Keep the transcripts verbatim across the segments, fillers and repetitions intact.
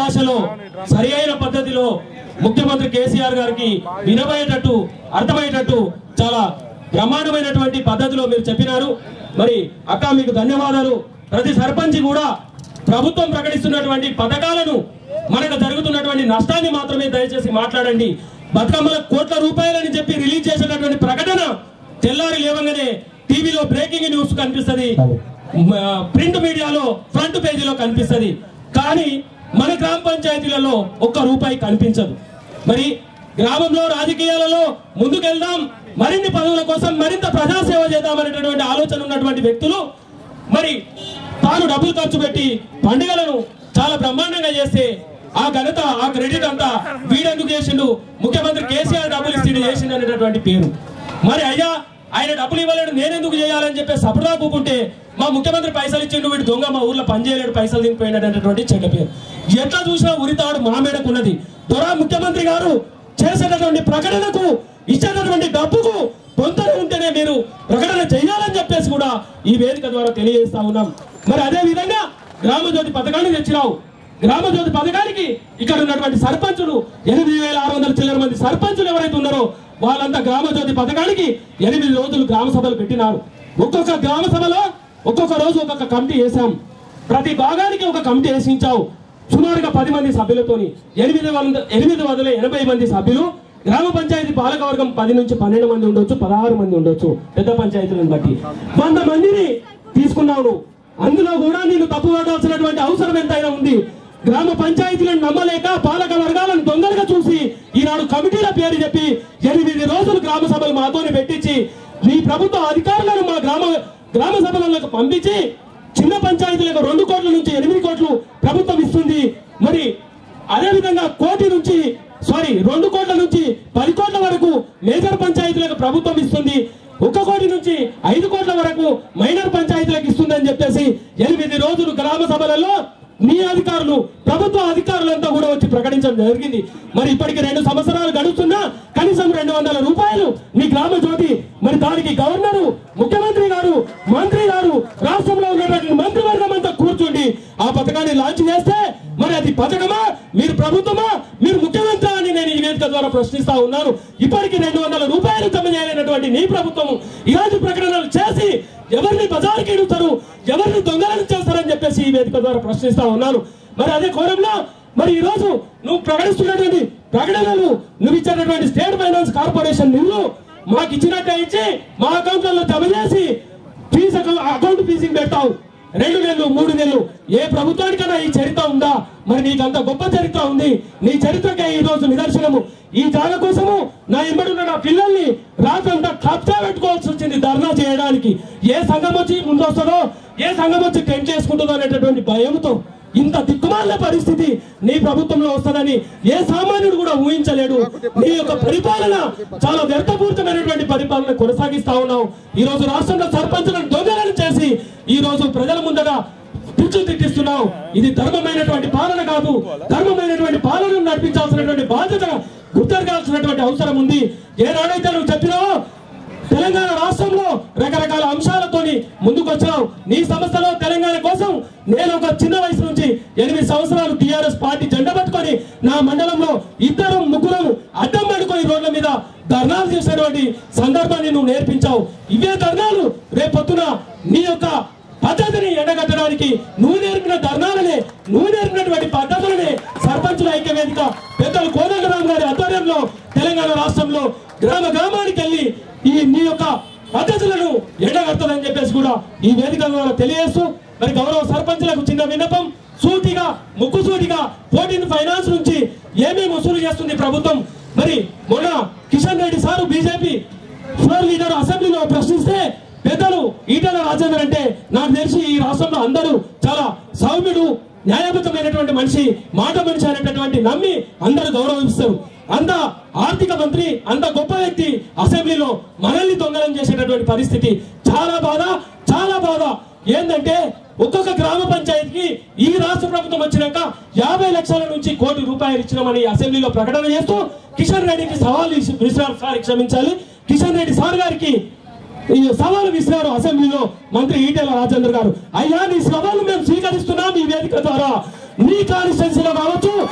భాషలో సరి అయిన పద్ధతిలో ముఖ్యమంత్రి కేసీఆర్ గారికి వినబోయేటట్టు అర్థమయ్యేటట్టు చాలా బ్రహ్మాండమైనటువంటి పద్ధతిలో మీరు చెప్పినారు. మరి అక్క మీకు ధన్యవాదాలు. ప్రతి సర్పంచ్ కూడా ప్రభుత్వం ప్రకటిస్తున్నటువంటి పథకాలను మనకు జరుగుతున్నటువంటి నష్టాన్ని మాత్రమే దయచేసి మాట్లాడండి. బతుకమ్మల కోట్ల రూపాయలని చెప్పి రిలీజ్ చేసేటటువంటి ప్రకటన తెల్లారి లేవగానే టీవీలో బ్రేకింగ్ న్యూస్ కనిపిస్తుంది, ప్రింట్ మీడియాలో ఫ్రంట్ పేజీలో కనిపిస్తుంది. కానీ మన గ్రామ పంచాయతీలలో ఒక్క రూపాయి కనిపించదు. మరి గ్రామంలో రాజకీయాలలో ముందుకెళ్దాం, మరిన్ని పదవుల కోసం మరింత ప్రజాసేవ చేద్దామనేటటువంటి ఆలోచన ఉన్నటువంటి వ్యక్తులు మరి తాను డబ్బులు ఖర్చు పెట్టి పండుగలను చాలా బ్రహ్మాండంగా చేస్తే ఆ ఘనత ఆ క్రెడిట్ అంతా వీడెందుకు చేసిండు, ముఖ్యమంత్రి కేసీఆర్ డబ్బులు ఇచ్చి చేసిండు అనేటటువంటి పేరు. మరి అయ్యా ఆయన డబ్బులు ఇవ్వలేడు నేనెందుకు చేయాలని చెప్పి సపడా కూకుంటే మా ముఖ్యమంత్రి పైసలు ఇచ్చిండు, వీడు దొంగ మా ఊర్లో పనిచేయలేడు పైసలు దిగిపోయినాడు అనేటువంటి చెడ్డ పేరు. ఎట్లా చూసినా ఉరితాడు మా మేడకు ఉన్నది. దొరా ముఖ్యమంత్రి గారు చేసేటటువంటి ప్రకటనకు ఇచ్చేటటువంటి డబ్బుకు పొంతన ఉంటేనే మీరు ప్రకటన చేయాలని చెప్పేసి కూడా ఈ వేదిక ద్వారా తెలియజేస్తా ఉన్నాం. మరి అదే విధంగా గ్రామ జ్యోతి పథకాన్ని తెచ్చినావు. గ్రామ జ్యోతి పథకానికి ఇక్కడ ఉన్నటువంటి సర్పంచులు ఎనిమిది వేల ఆరు వందల చిల్లర మంది సర్పంచులు ఎవరైతే ఉన్నారో వాళ్ళంతా గ్రామ జ్యోతి పథకానికి ఎనిమిది రోజులు గ్రామ సభలు పెట్టినారు. ఒక్కొక్క గ్రామ సభలో ఒక్కొక్క రోజు ఒక్కొక్క కమిటీ వేసాం. ప్రతి భాగానికి ఒక కమిటీ వేసించావు. సుమారుగా పది మంది సభ్యులతోని ఎనిమిది వంద ఎనిమిది వందల ఎనభై మంది సభ్యులు. గ్రామ పంచాయతీ పాలకవర్గం పది నుంచి పన్నెండు మంది ఉండొచ్చు, పదహారు మంది ఉండొచ్చు పెద్ద పంచాయతీలను బట్టి. వంద మందిని తీసుకున్నావు. అందులో కూడా నేను తప్పు పడాల్సినటువంటి అవసరం ఎంతైనా ఉంది. గ్రామ పంచాయతీలను నమ్మలేక పాలక వర్గాలను దొంగలుగా చూసి ఈనాడు కమిటీల పేరు చెప్పి ఎనిమిది రోజులు గ్రామ సభలు మాతోని పెట్టించి నీ ప్రభుత్వ అధికారులను మా గ్రామ గ్రామ సభలకు పంపించి చిన్న పంచాయతీలకు రెండు కోట్ల నుంచి ఎనిమిది కోట్లు ప్రభుత్వం ఇస్తుంది. మరి అదేవిధంగా కోటి నుంచి సారీ రెండు కోట్ల నుంచి పది కోట్ల వరకు మేజర్ పంచాయతీలకు ప్రభుత్వం ఇస్తుంది. ఒక్క కోటి నుంచి ఐదు కోట్ల వరకు మైనర్ పంచాయతీలకు ఇస్తుందని చెప్పేసి ఎనిమిది రోజులు గ్రామ సభలలో నీ అధికారులు ప్రభుత్వ అధికారులంతా కూడా వచ్చి ప్రకటించడం జరిగింది. మరి ఇప్పటికి రెండు సంవత్సరాలు గడుస్తున్నా కనీసం రెండు వందల రూపాయలు నీ గ్రామ జ్యోతి మరి దానికి గవర్నరు, ముఖ్యమంత్రి గారు, మంత్రి గారు, రాష్ట్రంలో ఉన్నటువంటి మంత్రివర్గం అంతా కూర్చుండి ఆ పథకాన్ని లాంచ్ చేస్తే మరి అది పథకమా, మీరు ప్రభుత్వమా, మీరు ముఖ్యమంత్రి అని నేను ఈ వేదిక ద్వారా ప్రశ్నిస్తా ఉన్నాను. ఇప్పటికి రెండు వందల రూపాయలు జమ చేయలేనటువంటి నీ ప్రభుత్వం ఇలాంటి ప్రకటనలు చేసి ఎవరిని బజారుకి ఇడుతారు, ఎవరిని దొంగలను చేస్తారని చెప్పేసి ఈ వేదిక ద్వారా ప్రశ్నిస్తా ఉన్నాను. మరి అదే కోణంలో మరి ఈ రోజు నువ్వు ప్రకటిస్తున్నటువంటి ప్రకటనలు నువ్వు ఇచ్చేటటువంటి స్టేట్ ఫైనాన్స్ కార్పొరేషన్ నిధులు మాకు ఇచ్చినట్టే ఇచ్చి మా అకౌంట్లలో జమ చేసి ఫీజు అకౌంట్ ఫీజింగ్ పెడతావు. రెండు నెలలు మూడు నెలలు ఏ ప్రభుత్వానికైనా ఈ చరిత్ర ఉందా? మరి నీకంత గొప్ప చరిత్ర ఉంది. నీ చరిత్రకే ఈ రోజు నిదర్శనము. ఈ జాగ కోసము నా ఎంబడున్న నా పిల్లల్ని రాత్రంతా కబ్జా పెట్టుకోవాల్సి వచ్చింది ధర్నా చేయడానికి. ఏ సంఘం వచ్చి ముందొస్తుందో, ఏ సంఘం వచ్చి టెంట్ చేసుకుంటుందో అనేటటువంటి భయంతో ఇంత దిక్కుమాల పరిస్థితి నీ ప్రభుత్వంలో వస్తుందని ఏ సామాన్యుడు కూడా ఊహించలేడు. నీ యొక్క పరిపాలన చాలా వ్యర్థపూరితమైనటువంటి పరిపాలన కొనసాగిస్తా ఉన్నావు. ఈ రోజు రాష్ట్రంలో సర్పంచులను దొంగలను చేసి ఈ రోజు ప్రజల ముందర పిచ్చులు తిట్టిస్తున్నావు. ఇది ధర్మమైనటువంటి పాలన కాదు. ధర్మమైనటువంటి పాలనను నడిపించాల్సినటువంటి బాధ్యత గుర్తెరగాల్సినటువంటి అవసరం ఉంది. ఏనాడైతే నువ్వు చెప్పినావో తెలంగాణ రాష్ట్రంలో రకరకాల అంశాలతోని ముందుకు వచ్చావు. నీ సంస్థలో తెలంగాణ కోసం నేను ఒక చిన్న వయసు నుంచి ఎనిమిది సంవత్సరాలు టీఆర్ఎస్ పార్టీ జెండా పట్టుకొని నా మండలంలో ఇద్దరు ముగ్గురు అడ్డం పడుకొని రోడ్ల మీద ధర్నాలు చేసేటువంటి సందర్భాన్ని నువ్వు నేర్పించావు. ఇవే ధర్నాలు రేపొద్దున నీ యొక్క పద్ధతిని ఎండగట్టడానికి నువ్వు నేర్పిన ధర్నాలనే, నువ్వు నేర్పినటువంటి పద్ధతులనే సర్పంచుల ఐక్య వేదిక పెద్దలు కోదండరాం గారి ఆధ్వర్యంలో తెలంగాణ రాష్ట్రంలో గ్రామ గ్రామానికి వెళ్ళి ఈ నీ యొక్క పద్ధతులను ఎండగడుతుందని చెప్పేసి కూడా ఈ వేదిక ద్వారా తెలియజేస్తూ మరి గౌరవ సర్పంచులకు చిన్న విన్నపం, సూటిగా ముక్కు సూటిగా ఫోర్టీన్ ఫైనాన్స్ నుంచి ఏమేమి వసూలు చేస్తుంది ప్రభుత్వం. మరి మొన్న Kishan Reddy sir BJP floor leader అసెంబ్లీలో ప్రశ్నిస్తే పెద్దలు ఈటెల రాజేందర్ అంటే నాకు తెలిసి ఈ రాష్ట్రంలో అందరూ చాలా సౌమ్యుడు, న్యాయబద్ధమైనటువంటి మనిషి, మాట మనిషి అనేటటువంటి నమ్మి అందరూ గౌరవిస్తారు. అంత ఆర్థిక మంత్రి, అంత గొప్ప వ్యక్తి అసెంబ్లీలో మనల్ని దొంగలం చేసేటటువంటి పరిస్థితి చాలా బాధ, చాలా బాధ. ఏంటంటే ఒక్కొక్క గ్రామ పంచాయతీకి ఈ రాష్ట్ర ప్రభుత్వం వచ్చినాక యాభై లక్షల నుంచి కోటి రూపాయలు ఇచ్చినామని అసెంబ్లీలో ప్రకటన చేస్తూ కిషన్ రెడ్డికి సవాల్ విసిరారు. సార్ క్షమించాలి, కిషన్ రెడ్డి సార్ గారికి ఈ సవాలు విసిరారు అసెంబ్లీలో మంత్రి ఈటెల రాజేందర్ గారు. అయ్యా నీ సవాలు మేము స్వీకరిస్తున్నాం ఈ వేదిక ద్వారా. నీ కాన్స్టిట్యున్సీలో కావచ్చు,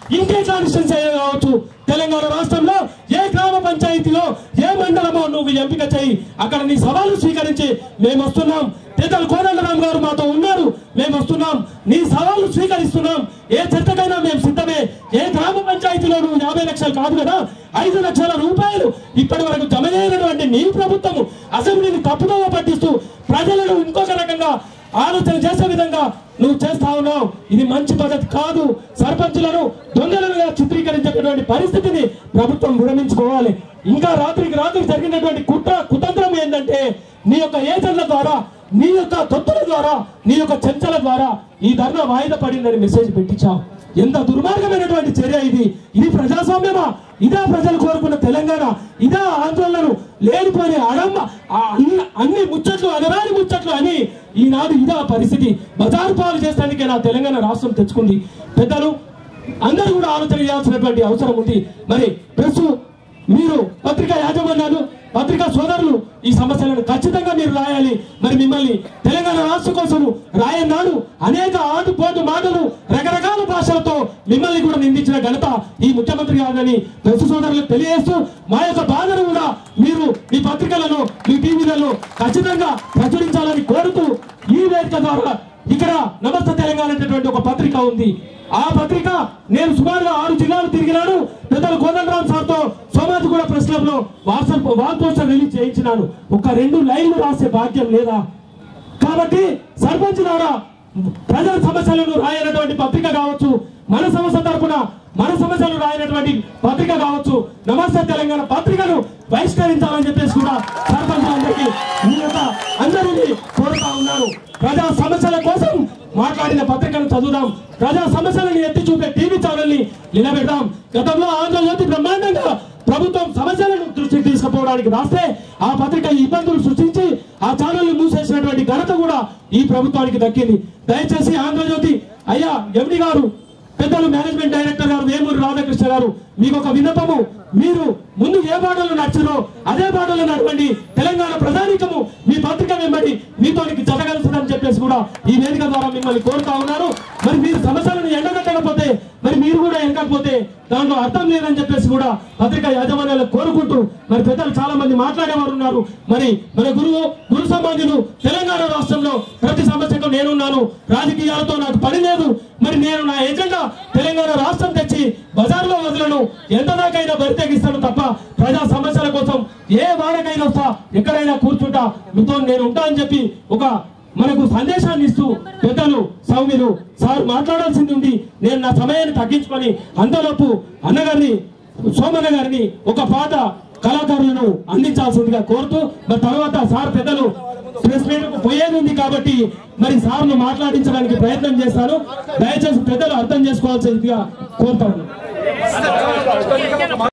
ఇంకే కాన్స్టిట్యున్సీ కావచ్చు, తెలంగాణ రాష్ట్రంలో ఏ గ్రామ పంచాయతీలో ఏ మండలమో నువ్వు ఎంపిక చేయి, అక్కడ నీ సవాలు స్వీకరించి మేము వస్తున్నాం. పెద్దలు కోదండరాం గారు మాతో ఉన్నారు, మేము వస్తున్నాం, నీ సవాలు స్వీకరిస్తున్నాం, ఏ చర్చకైనా మేము సిద్ధమే. ఏ గ్రామ పంచాయతీలో నువ్వు యాభై లక్షలు కాదు కదా, ఐదు లక్షల రూపాయలు ఇప్పటి వరకు జమ చేయనటువంటి నీ ప్రభుత్వము అసెంబ్లీని తప్పుదోవ పట్టిస్తూ ప్రజలను ఇంకొక రకంగా ఆలోచన చేసే విధంగా నువ్వు చేస్తా ఉన్నావు. ఇది మంచి పద్ధతి కాదు. సర్పంచులను దొంగలుగా చిత్రీకరించేటటువంటి పరిస్థితిని ప్రభుత్వం విరమించుకోవాలి. ఇంకా రాత్రికి రాత్రి జరిగినటువంటి కుట్ర కుతంత్రం ఏంటంటే నీ యొక్క ఏజెంట్ల ద్వారా, నీ యొక్క తొత్తుల ద్వారా, నీ యొక్క చర్చల ద్వారా ఈ ధర్నా వాయిదా పడిందని మెసేజ్ పెట్టించావు. ఎంత దుర్మార్గమైనటువంటి చర్య ఇది. ఇది ప్రజాస్వామ్యమా? ఇదా ప్రజలు కోరుకున్న తెలంగాణ? ఇదా ఆందోళనలు లేనిపోయి అడమ్మ అన్ని ముచ్చట్లు అనరాని ముచ్చట్లు అని ఈనాడు ఇదా పరిస్థితి. బజారు పాలు చేస్తానికే నా తెలంగాణ రాష్ట్రం తెచ్చుకుంది. పెద్దలు అందరూ కూడా ఆలోచన చేయాల్సినటువంటి అవసరం ఉంది. మరి ప్రెస్, మీరు పత్రికా యాజమాన్యాలు, పత్రికా సోదరులు ఈ సమస్యలను ఖచ్చితంగా మీరు రాయాలి. మరి మిమ్మల్ని తెలంగాణ రాష్ట్ర కోసం రాయన్నాడు అనేక ఆటుపోటు మాటలు రకరకాల భాషలతో మిమ్మల్ని కూడా నిందించిన ఘనత ఈ ముఖ్యమంత్రి గారిని ప్రెస్ సోదరులకు తెలియజేస్తూ మా యొక్క బాధను కూడా మీరు మీ పత్రికలను, మీ టీవీలలో ఖచ్చితంగా ప్రచురించాలని కోరుతూ ఈ వేదిక ద్వారా ఇక్కడ నమస్తే తెలంగాణ అనేటువంటి ఒక పత్రిక ఉంది. ఆ పత్రిక నేను సుమారుగా ఆరు జిల్లాలు తిరిగినాను. పెద్దలు కోదండరాం సార్తో సోమాజి కూడా ప్రెస్ క్లబ్ లో వాట్సాప్ వాల్ పోస్టర్ రిలీజ్ చేయించినాను. ఒక రెండు లైన్లు రాసే భాగ్యం లేదా? కాబట్టి సర్పంచ్ ద్వారా ప్రజల సమస్యలను రాయనటువంటి పత్రిక కావచ్చు, మన సమస్య తరపున మన సమస్యలు రాయనటువంటి పత్రిక కావచ్చు, నమస్తే తెలంగాణ పత్రికను బహిష్కరించాలని చెప్పేసి కూడా సర్పంచ్ అందరికీ ఈ యొక్క అందరినీ కోరుతా ఉన్నాను. ప్రజా సమస్యల కోసం మాట్లాడిన పత్రికను చదువుదాం. ప్రజా సమస్యలను ఎత్తి చూపే టీవీ ఛానల్ ని నిలబెడదాం. గతంలో ఆంధ్రజ్యోతి బ్రహ్మాండంగా ప్రభుత్వం సమస్యలను దృష్టికి తీసుకుపోవడానికి రాస్తే ఆ పత్రిక ఇబ్బందులు సృష్టించి ఆ ఛానల్ ని మూసేసినటువంటి ఘనత కూడా ఈ ప్రభుత్వానికి దక్కింది. దయచేసి ఆంధ్రజ్యోతి అయ్యా ఎండి గారు, పెద్దలు మేనేజ్మెంట్ డైరెక్టర్ గారు వేమూరి రాధాకృష్ణ గారు, మీకు ఒక విన్నపము. మీరు ముందు ఏ బాటలు నడిచారో అదే బాటలు నడవండి. తెలంగాణ ప్రజానీకము మీ పత్రిక వెంబడి మీతోనికి జతగలుస్తుందని చెప్పేసి కూడా ఈ వేదిక ద్వారా మిమ్మల్ని కోరుతా ఉన్నారు. మరి మీరు సమస్యలను ఎండగట్టకపోతే, మరి మీరు కూడా ఎండకపోతే దాంట్లో అర్థం లేదని చెప్పేసి కూడా పత్రికా యాజమాన్యాలు కోరుకుంటూ, మరి పెద్దలు చాలా మంది మాట్లాడేవారు ఉన్నారు. మరి మన గురువు గురు సమాజులు తెలంగాణ రాష్ట్రంలో ప్రతి సమస్యకు నేనున్నాను, రాజకీయాలతో నాకు పని లేదు, మరి నేను నా ఎజెండా తెలంగాణ రాష్ట్రం తెచ్చి బజార్లో వదలను, ఎంత దాకైనా బరితెగిస్తాను తప్ప ప్రజా సమస్యల కోసం ఏ వాడకైనా వస్తా, ఎక్కడైనా కూర్చుంటా, మీతో నేను ఉంటా అని చెప్పి ఒక మనకు సందేశాన్ని ఇస్తూ పెద్దలు సౌమ్యులు సార్ మాట్లాడాల్సింది ఉంది. నేను నా సమయాన్ని తగ్గించుకొని అంతలోపు అన్నగారిని, సోమన్న గారిని ఒక పాట కళాకారులను అందించాల్సిందిగా కోరుతూ, మరి తర్వాత సార్ పెద్దలు ప్రెస్ మీట్ కు పోయేది ఉంది కాబట్టి మరి సార్ను మాట్లాడించడానికి ప్రయత్నం చేస్తాను. దయచేసి పెద్దలు అర్థం చేసుకోవాల్సిందిగా కోరుతాను.